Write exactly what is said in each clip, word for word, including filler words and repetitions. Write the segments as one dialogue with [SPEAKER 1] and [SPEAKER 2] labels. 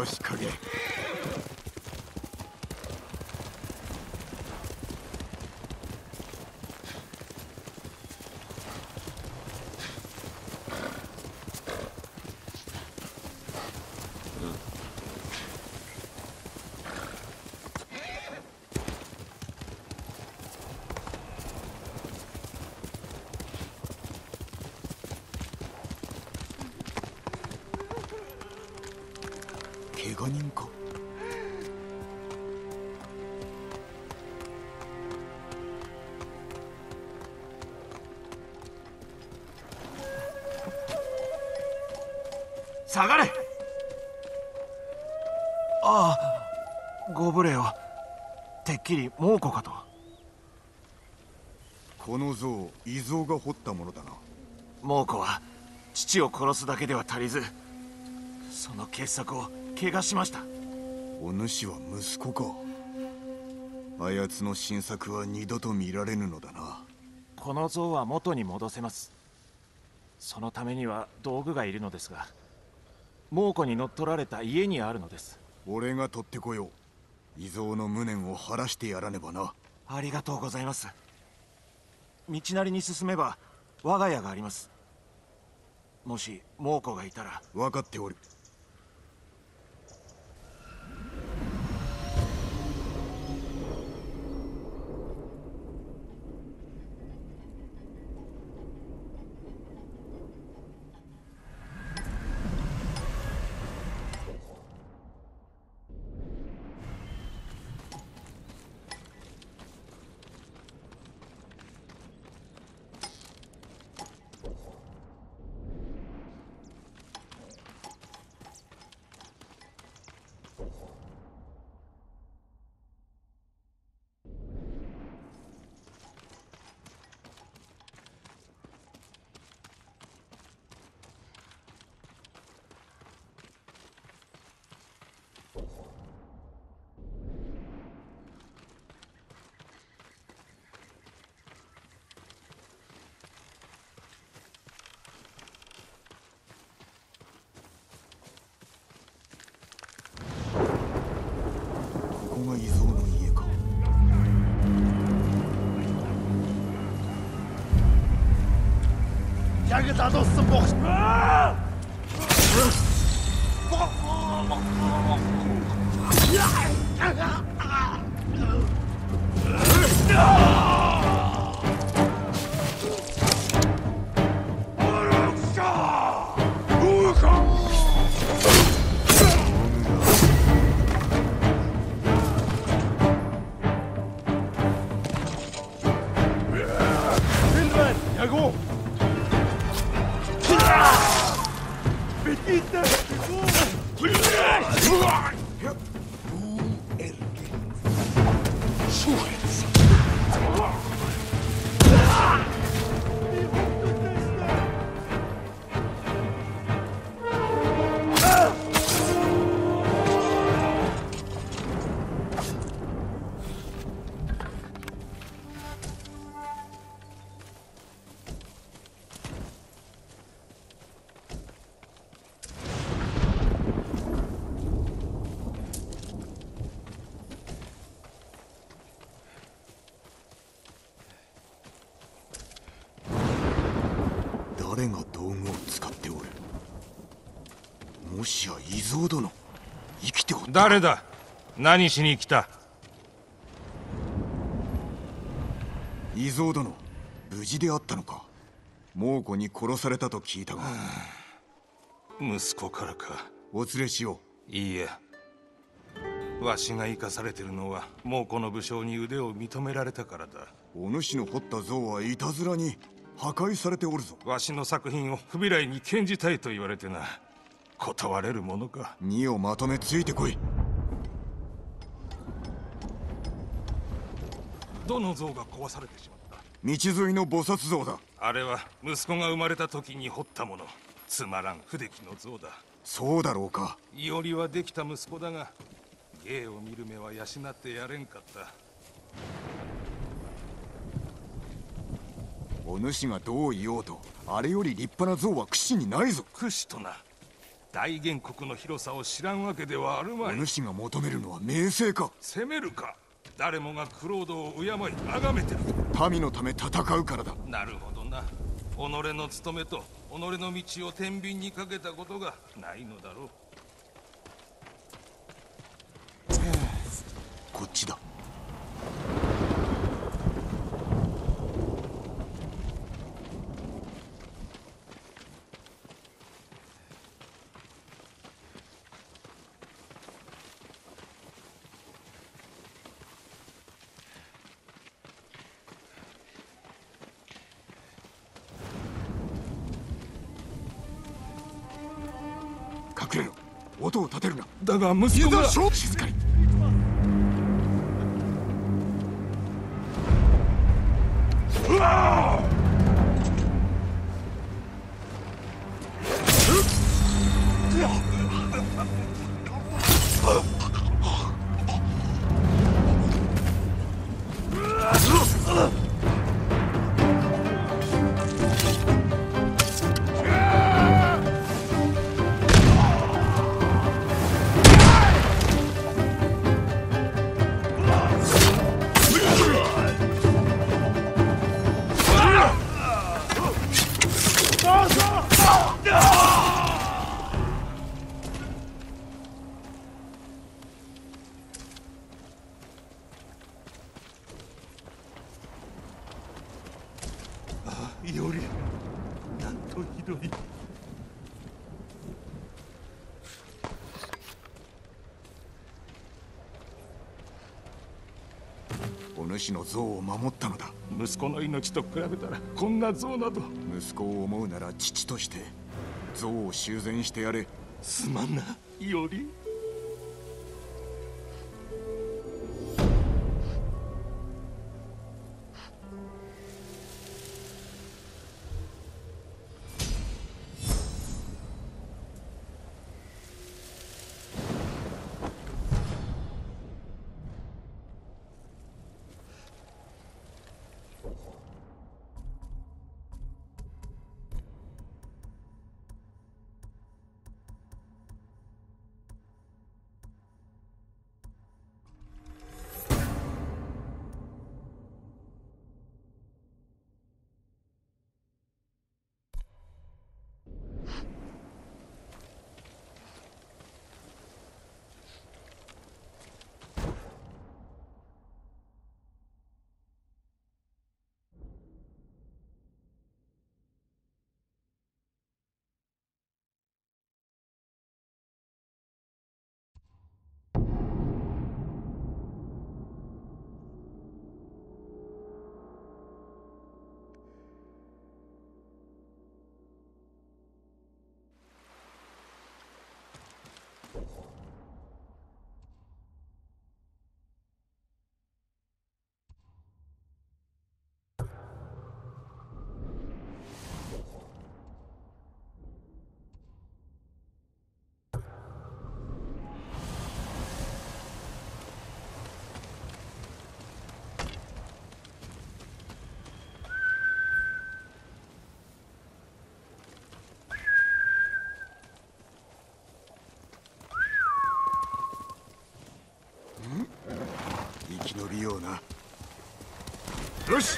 [SPEAKER 1] よし影。怪我人か。下がれ。ああ、ご無礼を。てっきり猛虎かと。
[SPEAKER 2] この像、伊蔵が彫ったものだな。
[SPEAKER 1] 猛虎は父を殺すだけでは足りず、その傑作を怪我しました。
[SPEAKER 2] お主は息子か。あやつの新作は二度と見られぬのだな。
[SPEAKER 1] この像は元に戻せます。そのためには道具がいるのですが、猛虎に乗っ取られた家にあるのです。
[SPEAKER 2] 俺が取ってこよう。伊蔵の無念を晴らしてやらねばな。
[SPEAKER 1] ありがとうございます。道なりに進めば我が家があります。もし猛虎がいたら。
[SPEAKER 2] 分かっておる。ここが伊蔵の家か。
[SPEAKER 3] Jagda dost bort! Jag går! Bitte!
[SPEAKER 2] 誰が道具を使っておる。もしや伊蔵殿、生きておった。
[SPEAKER 4] 誰だ。何しに来た。
[SPEAKER 2] 伊蔵殿、無事であったのか。猛虎に殺されたと聞いたが。
[SPEAKER 4] 息子からか。
[SPEAKER 2] お連れしよ
[SPEAKER 4] う。いいえ、わしが生かされてるのは猛虎の武将に腕を認められたからだ。
[SPEAKER 2] お主の彫った像はいたずらに破壊されておるぞ。
[SPEAKER 4] わしの作品を不備来に献じたいと言われてな。断れるものか。
[SPEAKER 2] 荷をまとめついてこい。
[SPEAKER 4] どの像が壊されてしまった。
[SPEAKER 2] 道沿いの菩薩像だ。
[SPEAKER 4] あれは息子が生まれた時に彫ったもの。つまらん不出来の像だ。
[SPEAKER 2] そうだろうか。
[SPEAKER 4] いおりはできた息子だが、芸を見る目は養ってやれんかった。
[SPEAKER 2] お主がどう言おうと、あれより立派な像は櫛にないぞ。
[SPEAKER 4] 櫛とな。 大原国の広さを知らんわけではあるまい。
[SPEAKER 2] お主が求めるのは名声か。
[SPEAKER 4] 攻めるか。誰もがクロードを敬い崇めてる。
[SPEAKER 2] 民のため戦うからだ。
[SPEAKER 4] なるほどな。己の務めと己の道を天秤にかけたことがないのだろう。
[SPEAKER 2] こっちだ。隠れろ。音を立てるな。
[SPEAKER 4] だが息子が。
[SPEAKER 2] 静かに。うわー！
[SPEAKER 4] よりなんとひどい。
[SPEAKER 2] お主の像を守ったのだ。
[SPEAKER 4] 息子の命と比べたらこんな像など。
[SPEAKER 2] 息子を思うなら父として像を修繕してやれ。
[SPEAKER 4] すまんな、より。
[SPEAKER 2] 生き延びような。よし。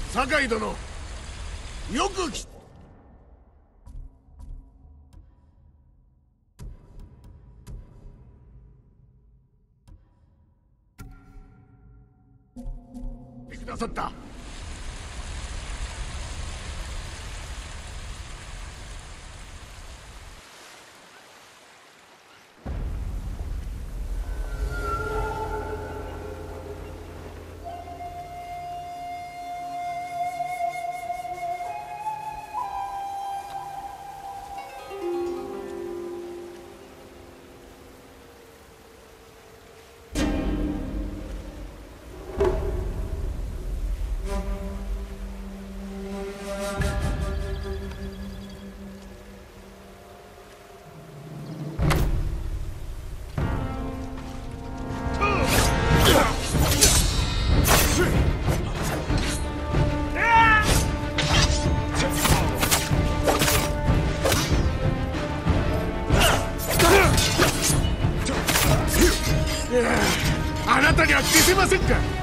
[SPEAKER 3] 酒井殿、よくきてくださった。あなたには消せませんか。